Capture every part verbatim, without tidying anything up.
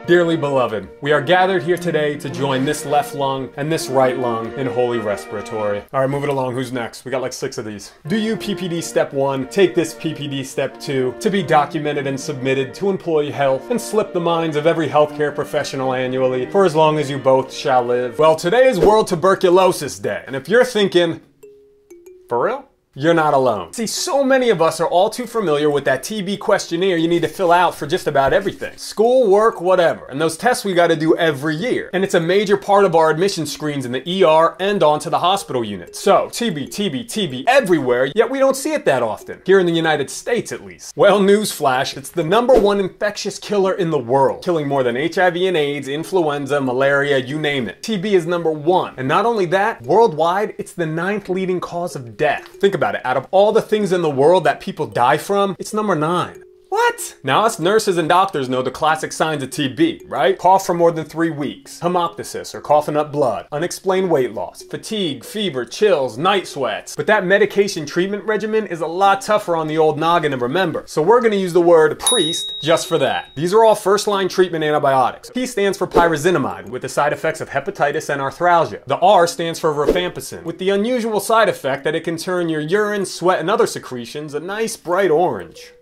Dearly beloved, we are gathered here today to join this left lung and this right lung in holy respiratory. All right, move it along. Who's next? We got like six of these. Do you P P D step one, take this P P D step two, to be documented and submitted to employee health and slip the minds of every healthcare professional annually for as long as you both shall live. Well, today is World Tuberculosis Day, and if you're thinking, for real? You're not alone. See, so many of us are all too familiar with that T B questionnaire you need to fill out for just about everything. School, work, whatever. And those tests we gotta do every year. And it's a major part of our admission screens in the E R and onto the hospital units. So, T B, T B, T B everywhere, yet we don't see it that often. Here in the United States, at least. Well, newsflash, it's the number one infectious killer in the world. Killing more than H I V and AIDS, influenza, malaria, you name it. T B is number one. And not only that, worldwide, it's the ninth leading cause of death. Think about it. Out of all the things in the world that people die from, it's number nine. What? Now us nurses and doctors know the classic signs of T B, right? Cough for more than three weeks, hemoptysis or coughing up blood, unexplained weight loss, fatigue, fever, chills, night sweats. But that medication treatment regimen is a lot tougher on the old noggin to remember. So we're gonna use the word priest just for that. These are all first line treatment antibiotics. P stands for Pyrazinamide with the side effects of hepatitis and arthralgia. The R stands for Rifampicin with the unusual side effect that it can turn your urine, sweat, and other secretions a nice bright orange.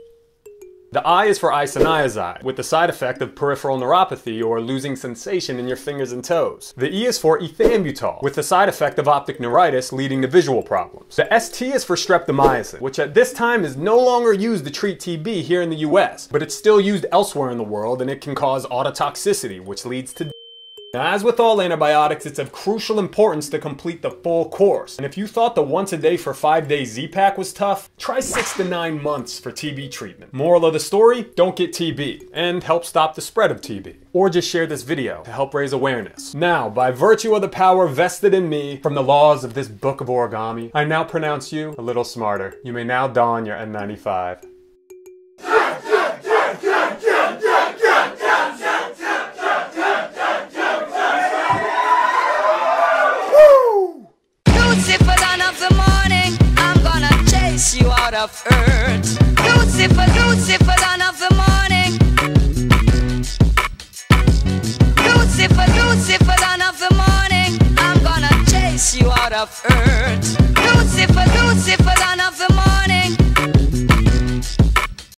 The I is for Isoniazid, with the side effect of peripheral neuropathy or losing sensation in your fingers and toes. The E is for Ethambutol, with the side effect of optic neuritis leading to visual problems. The S T is for Streptomycin, which at this time is no longer used to treat T B here in the U S, but it's still used elsewhere in the world and it can cause ototoxicity, which leads to Now, as with all antibiotics, it's of crucial importance to complete the full course. And if you thought the once a day for five days Z-Pack was tough, try six to nine months for T B treatment. Moral of the story, don't get T B and help stop the spread of T B. Or just share this video to help raise awareness. Now, by virtue of the power vested in me from the laws of this book of origami, I now pronounce you a little smarter. You may now don your N ninety-five. You out of earth. Lucifer, Lucifer, dawn of the morning. Lucifer, Lucifer, dawn of the morning. I'm gonna chase you out of earth.